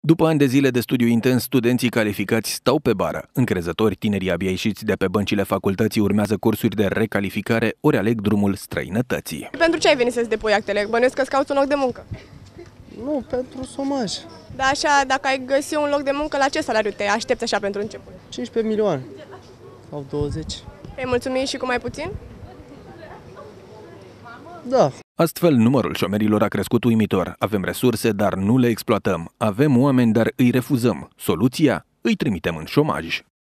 După ani de zile de studiu intens, studenții calificați stau pe bară. Încrezători, tinerii abia ieșiți de pe băncile facultății urmează cursuri de recalificare ori aleg drumul străinătății. Pentru ce ai venit să-ți depui actele? Bănuiesc că-ți cauți un loc de muncă. Nu, pentru somaj. Da, așa, dacă ai găsi un loc de muncă, la ce salariu te aștepți așa pentru început? 15 milioane sau 20. Ai mulțumit și cu mai puțin? Da. Astfel, numărul șomerilor a crescut uimitor. Avem resurse, dar nu le exploatăm. Avem oameni, dar îi refuzăm. Soluția? Îi trimitem în șomaj.